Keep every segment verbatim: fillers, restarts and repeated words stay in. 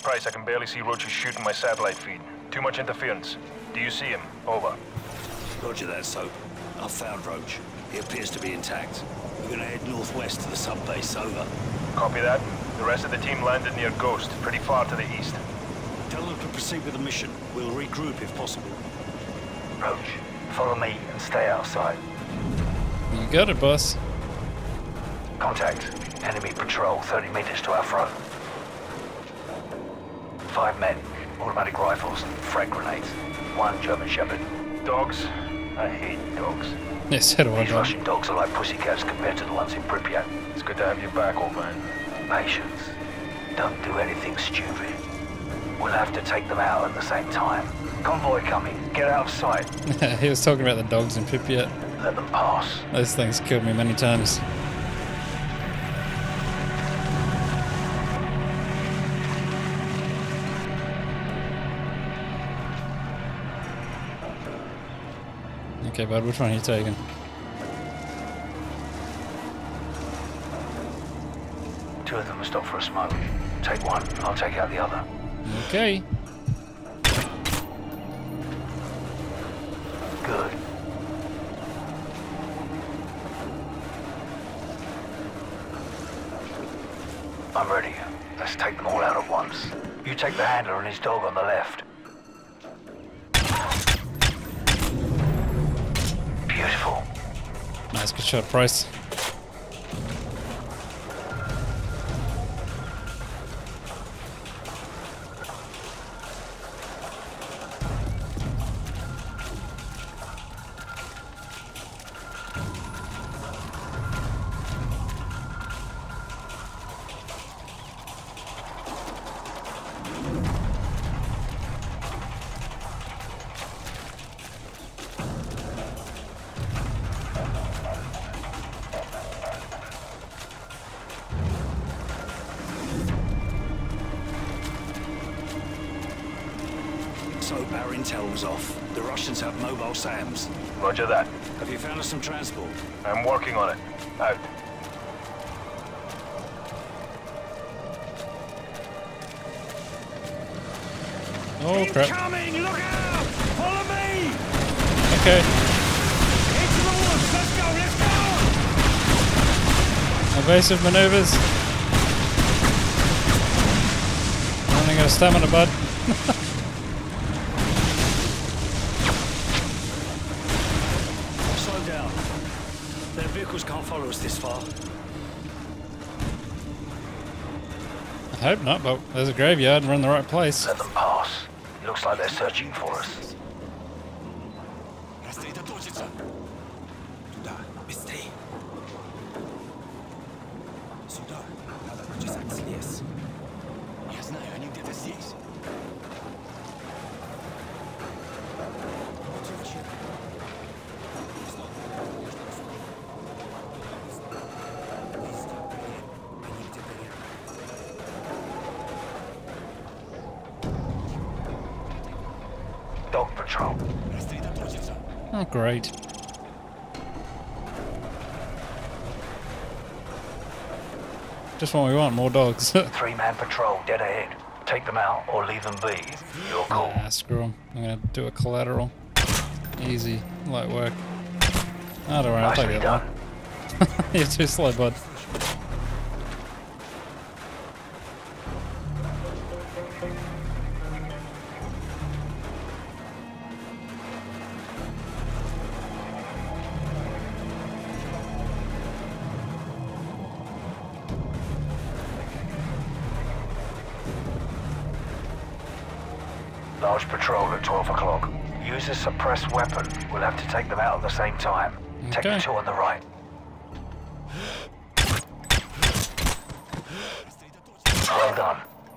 Price, I can barely see Roach shooting my satellite feed. Too much interference. Do you see him? Over. Roger that, Soap. I've found Roach. He appears to be intact. We're gonna head northwest to the sub-base. Over. Copy that. The rest of the team landed near Ghost, pretty far to the east. Tell them to proceed with the mission. We'll regroup if possible. Roach, follow me and stay outside. You got it, boss. Contact. Enemy patrol thirty meters to our front. Five men, automatic rifles, frag grenades. One German Shepherd. Dogs? I hate dogs. Yes, so do I. These Russian dogs are like pussycats compared to the ones in Pripyat. It's good to have you back, old man. Patience. Don't do anything stupid. We'll have to take them out at the same time. Convoy coming. Get out of sight. He was talking about the dogs in Pripyat. Let them pass. Those things killed me many times. Okay, bud, which one are you taking? Two of them will stop for a smoke. Take one, I'll take out the other. Okay. Good. I'm ready. Let's take them all out at once. You take the handler and his dog on the left. Beautiful. Nice, good shot, Price. So, our intel was off. The Russians have mobile SAMs. Roger that. Have you found us some transport? I'm working on it. Out. Oh, crap. Coming! Look out! Follow me! Okay. Into the woods! Let's go! Let's go! Evasive maneuvers. Running out of stamina, bud. Slow down. Their vehicles can't follow us this far. I hope not, but there's a graveyard and we're in the right place. Let them pass. Looks like they're searching for us. Dog patrol. Oh, great. Just what we want, more dogs. Three-man patrol dead ahead. Take them out or leave them be. Your call. Ah, screw them. I'm gonna do a collateral. Easy, light work. Oh, don't worry, I'll take Nicely that done. one. You're too slow, bud. Large patrol at twelve o'clock. Use a suppressed weapon. We'll have to take them out at the same time. Take Okay. the two on the right. Well done.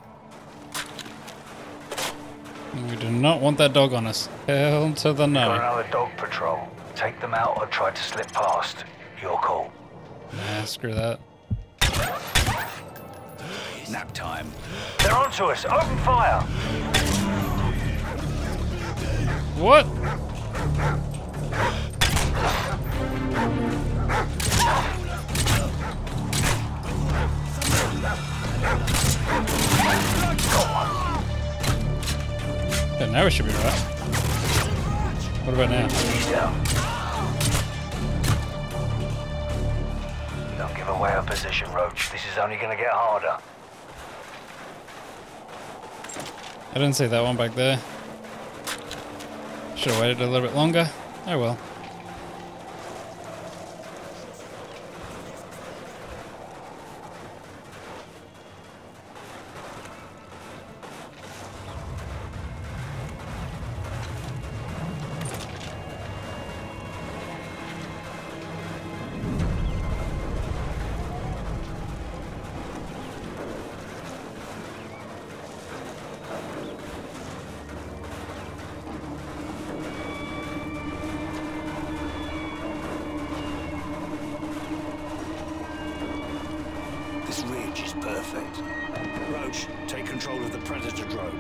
We do not want that dog on us. Hell to the Got no. another dog patrol. Take them out or try to slip past. Your call. Nah, screw that. Nap time. They're onto us. Open fire. What? Got one. Yeah, now we should be right. What about now? Yeah. Don't give away our position, Roach. This is only gonna get harder. I didn't see that one back there. Should have waited a little bit longer. Oh well. This ridge is perfect. Roach, take control of the Predator drone.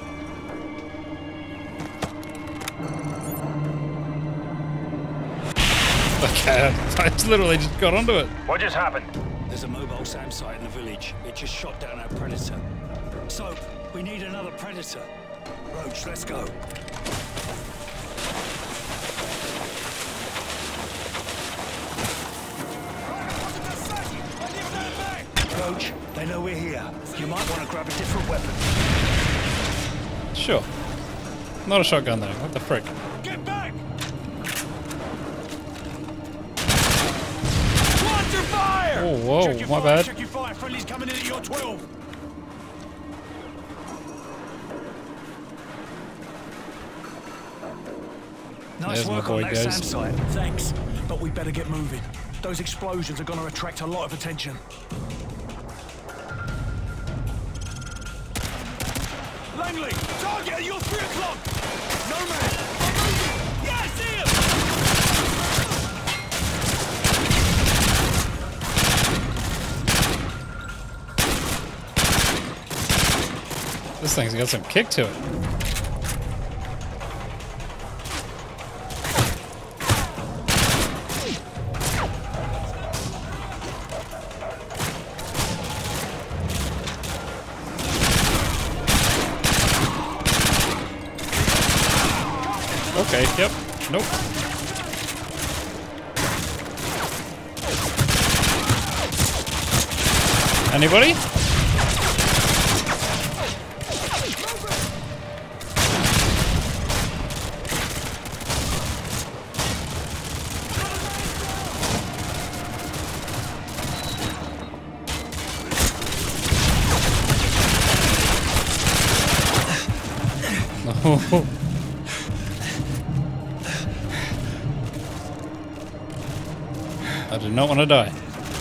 Okay, I literally just got onto it. What just happened? There's a mobile SAM site in the village. It just shot down our Predator. Soap, we need another Predator. Roach, let's go. Roach, they know we're here. You might want to grab a different weapon. Sure. Not a shotgun though. What the frick? Get back! Fire! Oh, whoa, check your my fire, bad. Check your fire. Friendly's coming in at your twelve. Nice There's my work boy on that goes. SAM site. Thanks, but we better get moving. Those explosions are going to attract a lot of attention. Langley, target at your three o'clock. No man. Yeah, see him. This thing's got some kick to it. Okay, yep. Nope. Anybody? No. I do not want to die.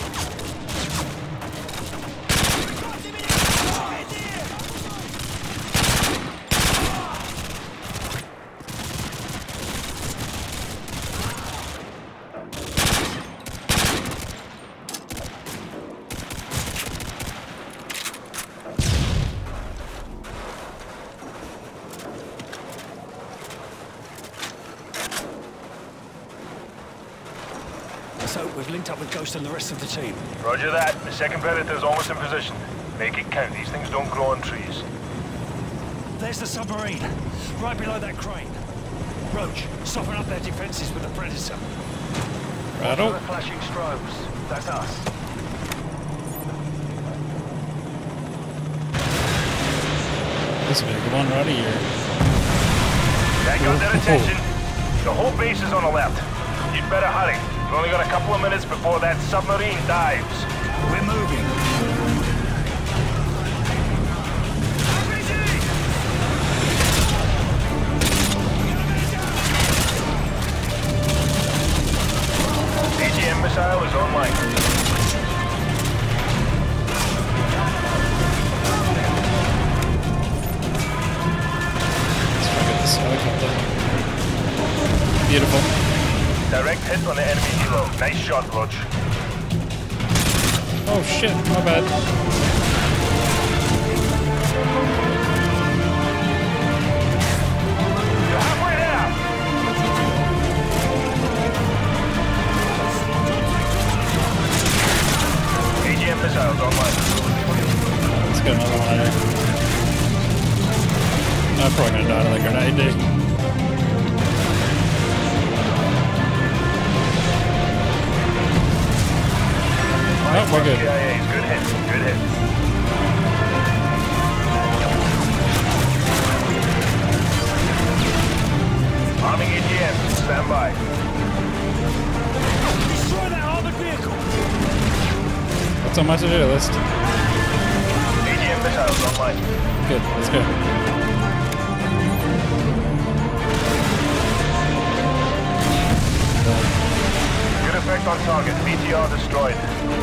So, we've linked up with Ghost and the rest of the team. Roger that. The second Predator's almost in position. Make it count. These things don't grow on trees. There's the submarine, right below that crane. Roach, soften up their defenses with the Predator. Rattle. The flashing strobes. That's us. This will be a good one right here. That got their attention. The whole base is on the left. You'd better hurry. You've only got a couple of minutes before that submarine dives. We're moving. A G M missile is online. Let's try to get this helicopter. Beautiful. Direct hit on the enemy helo. Nice shot, Roach. Oh shit, my bad. You're halfway there. A G M missiles online. Let's get another one there. I'm probably gonna die to that grenade, dude. Oh, we're good. C I A, good hit, good hit. Arming A G M, stand by. Destroy that armored vehicle! What's on my to-do list? A G M missiles online. Good, let's go. Good effect on target, B T R destroyed.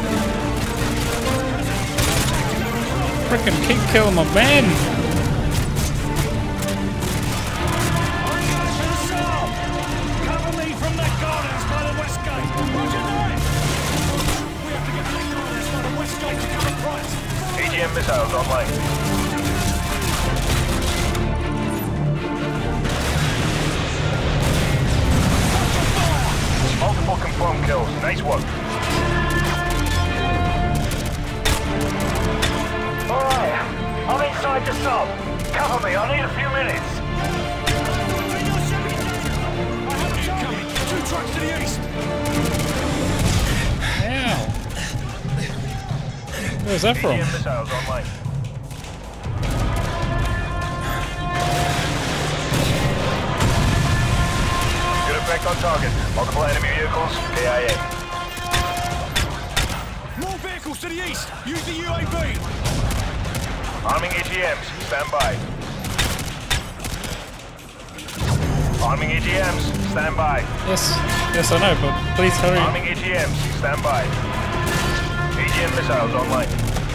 Frickin' keep killing my man! Cover me from the gardens by the west gate! Roger that! We have to get the gardens by the west gate to cover Price! A G M missiles online. Multiple confirmed kills, nice work. Alright, I'm inside the sub. Cover me, I need a few minutes. I have you coming! Two trucks to the east! Ow! Where's that A G from? M missiles online. Good effect on target. Multiple enemy vehicles, K I A. More vehicles to the east! Use the U A V! Arming A G Ms, stand by. Arming A G Ms, stand by. Yes, yes I know, but please hurry. Arming A G Ms, stand by. A G M missiles online.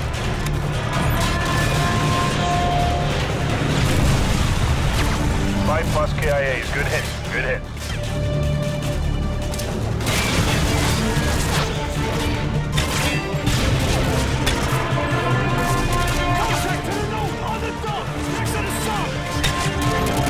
Five plus K I As, good hit, good hit. Contact to the north, on the dock! Next to the sun!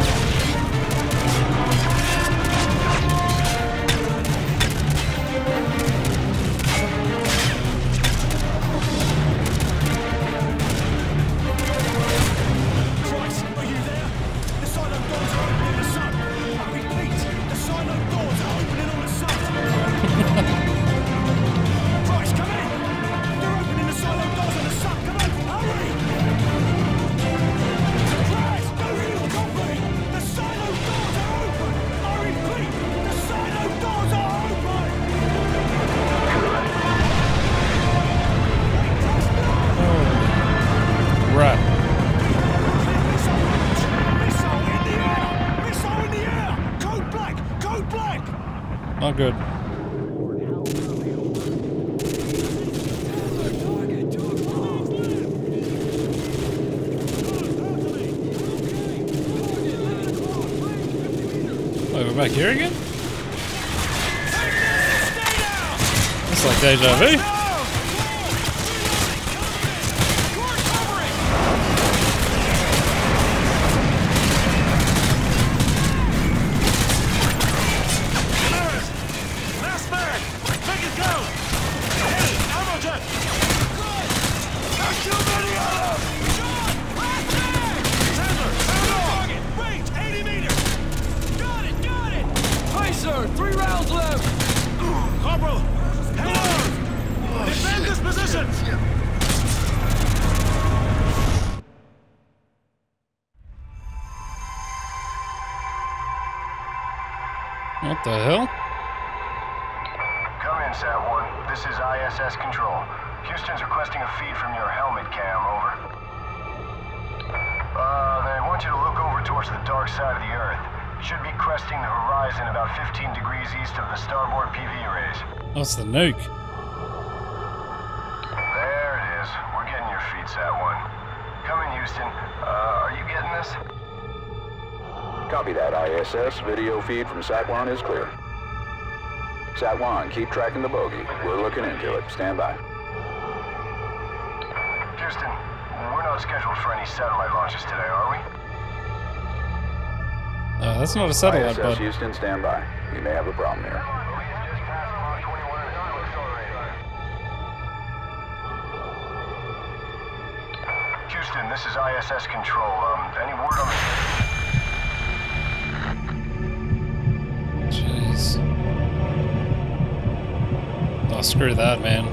Price, are you there? The silo doors are open in the sun. I repeat, the silo doors are opening on the sun. Price, come in! They're opening the silo doors on the sun. Come on, hurry! Price, do you copy? The silo doors are open. I repeat, the silo doors are open. Right. Missile in the air! Missile in the air! Code black! Code black! Not good. Wait, we're back here again? It's like deja vu. Last man! Make it go! Hey, ammo jet! Not too many of them! John! Last man! Sandler, target! Range, eighty meters! Got it, got it! Hi, sir! Three rounds left! Corporal! Hang on! Defend this position! What the hell? Come in, Sat one. This is I S S Control. Houston's requesting a feed from your helmet cam, over. Uh, they want you to look over towards the dark side of the Earth. Should be cresting the horizon about fifteen degrees east of the starboard P V rays. What's the nuke? There it is. We're getting your feed, Sat one. Come in, Houston. Uh, are you getting this? Copy that, I S S. Video feed from Sat one is clear. Sat one, keep tracking the bogey. We're looking into it. Stand by. Houston, we're not scheduled for any satellite launches today, are we? Uh, that's not a satellite, I S S bud. Houston, stand by. We may have a problem here. Houston, this is I S S Control. Um, any word on the... screw that, man.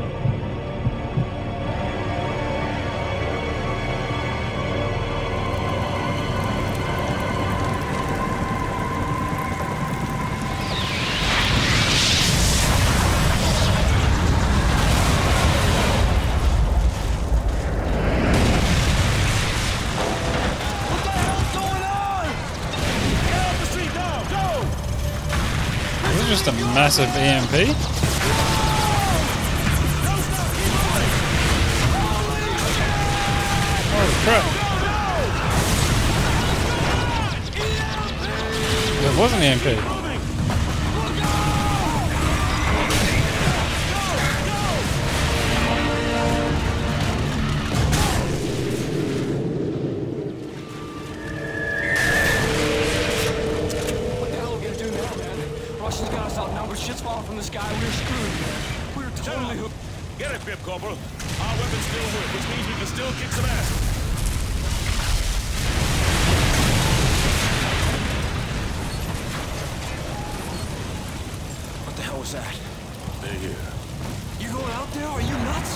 Just a massive E M P. Holy crap. It was an E M P. Shit's falling from the sky. We're screwed. We're totally hooked. Get it, Bib Corporal. Our weapons still work, which means we can still kick some ass. What the hell was that? They're here. You going out there? Are you nuts?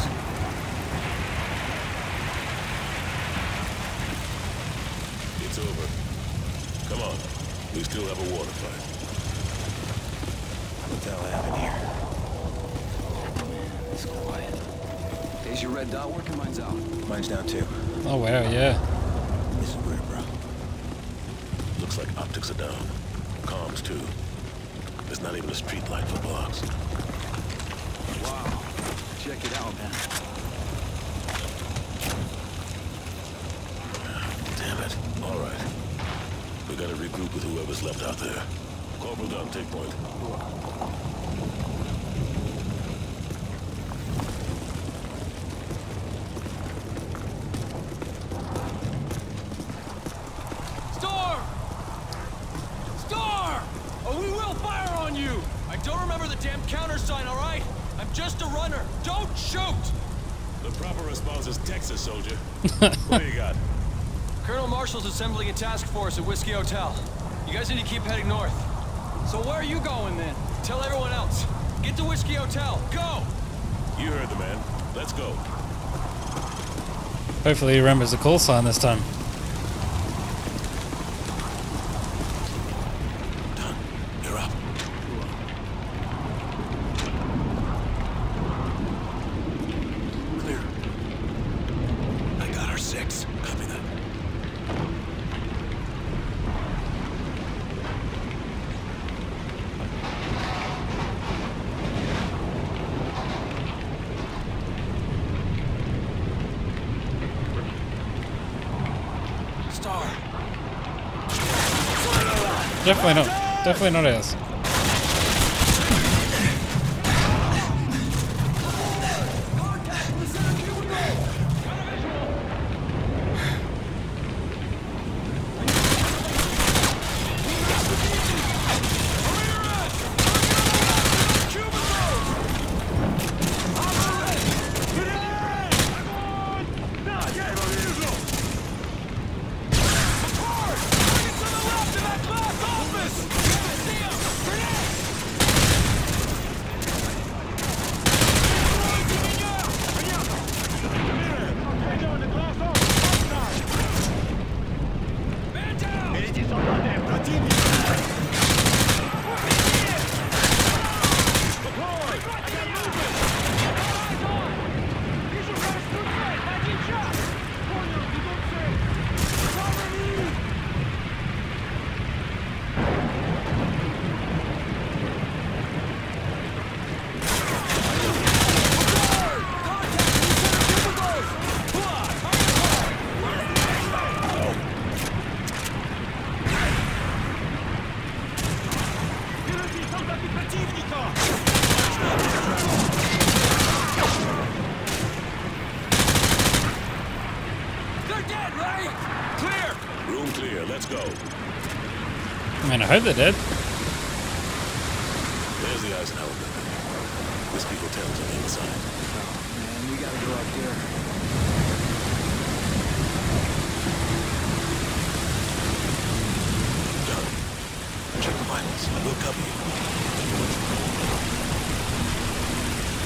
It's over. Come on. We still have a water fight. What the hell happened here? Oh, man, it's quiet. Is your red dot working? Mine's out. Mine's down too. Oh wow, yeah. This is weird, bro. Looks like optics are down. Comms too. There's not even a street light for blocks. Wow. Check it out, man. Damn it. All right. We gotta regroup with whoever's left out there. Corporal Dunn, take point. Storm! Storm! Oh, we will fire on you! I don't remember the damn countersign, all right? I'm just a runner. Don't shoot! The proper response is Texas, soldier. What do you got? Colonel Marshall's assembling a task force at Whiskey Hotel. You guys need to keep heading north. So where are you going then? Tell everyone else. Get to Whiskey Hotel. Go! You heard the man. Let's go. Hopefully he remembers the call sign this time. Done. You're up. Clear. I got our six. Copy that. Definitely not. Definitely not ours. I mean, I hope they're dead. There's the Eisenhower building. Whiskey Hotel's on the inside. Oh, man, we gotta go up there. Done. Check the vitals. We'll cover you.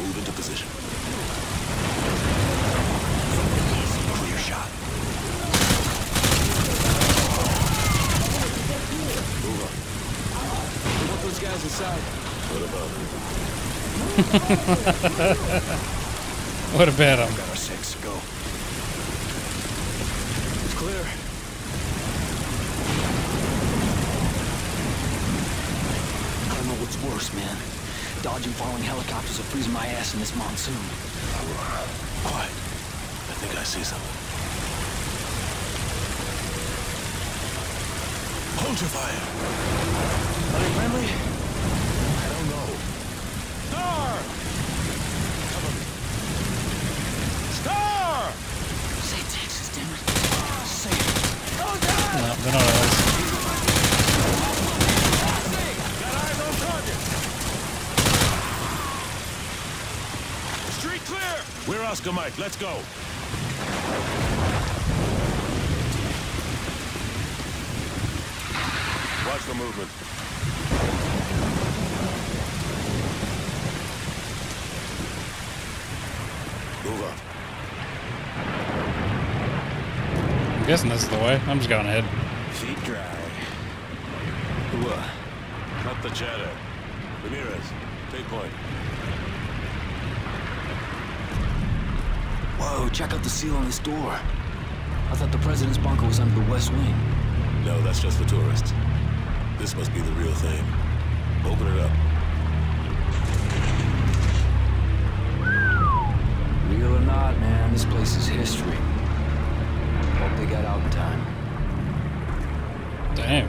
Move into position. Clear shot. Move up. We want those guys inside. What about them? What about him? Got our six. Go. It's clear. I don't know what's worse, man. Dodging falling helicopters or freezing my ass in this monsoon. Quiet. I think I see something. Hold your fire. Are they friendly? I don't know. Star! Cover me. Star! Say Texas, damn it. Say it. No, they're not ours. Got eyes on target. Street clear. We're Oscar Mike. Let's go. Watch the movement. Move up. I'm guessing this is the way. I'm just going ahead. Feet dry. What? Cut the chatter. Ramirez, take point. Whoa, check out the seal on this door. I thought the president's bunker was under the west wing. No, that's just for tourists. This must be the real thing. Open it up. Real or not, man, this place is history. Hope they got out in time. Damn.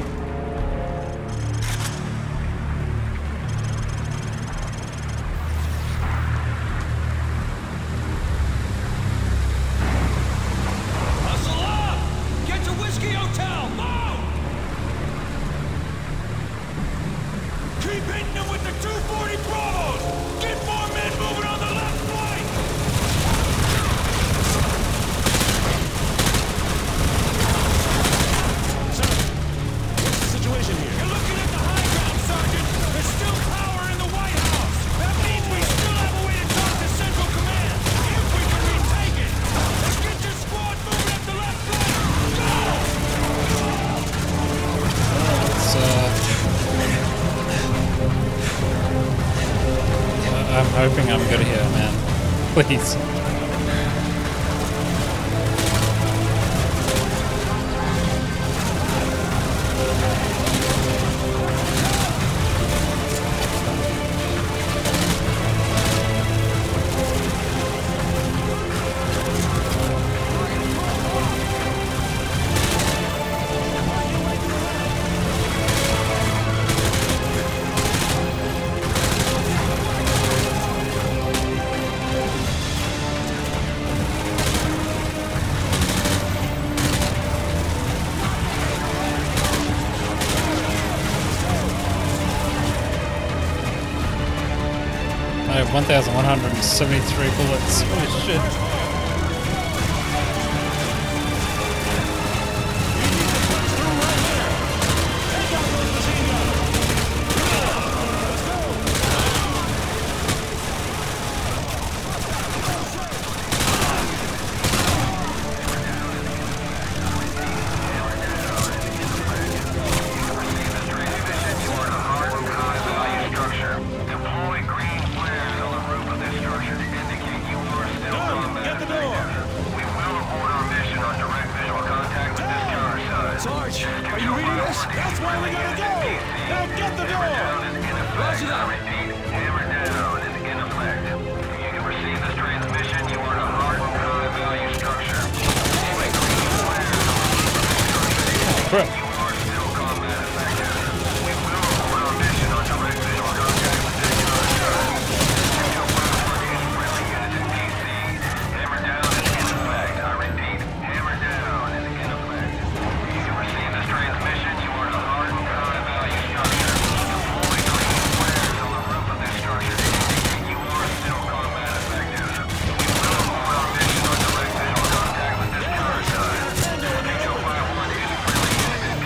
Hustle up! Get to Whiskey Hotel! Move! Keep hitting them with the two forty Bravos! Get more men moving on the left flank! Sir, what's the situation here? You're looking at the high ground, Sergeant! There's still power in the White House! That means we still have a way to talk to Central Command! If we can retake it! Let's get your squad moving at the left flank! Go! It's, uh... I'm hoping I'm good here, man. Please. I have one thousand one hundred seventy-three bullets. Holy shit. Sarge, are you reading this? That's where we gotta go! Now get the door! Roger that! Hammer down is in effect. You can receive this transmission. You are in a hardened high-value structure. Crap. You are still combat effective. We will report our mission on direct visual contact with this construct. Your priority is friendly units in D C. Hammer down is in effect. I repeat, hammer down is in effect. You can receive this transmission. You are in a hardened high-value structure. Deploy green flares on the roof of this structure to indicate you are still combat effective. We will report our mission on direct visual contact with this counterside. H O five one is friendly units in D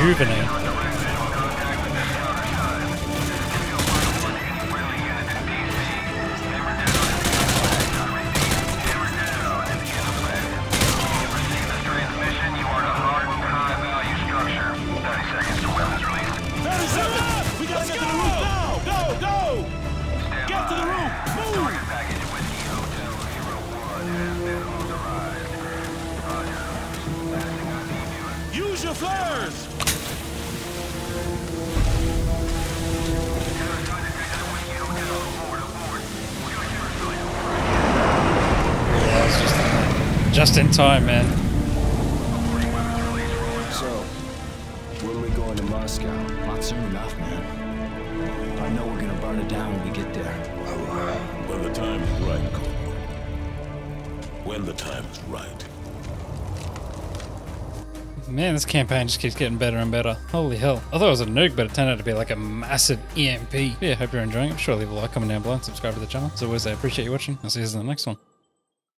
rejuvenate. thirty seconds! We gotta get to the roof now! Go, go! Get to the roof! Move! Use your flares! Yeah, it's just, just in time, man. So, when are we going to Moscow? Not soon enough, man. I know we're gonna burn it down when we get there. When the time is right, Corporal. When the time is right. Man, this campaign just keeps getting better and better. Holy hell. I thought it was a nuke, but it turned out to be like a massive E M P. Yeah, hope you're enjoying it. Sure, leave a like, comment down below, and subscribe to the channel. As always, I appreciate you watching. I'll see you in the next one.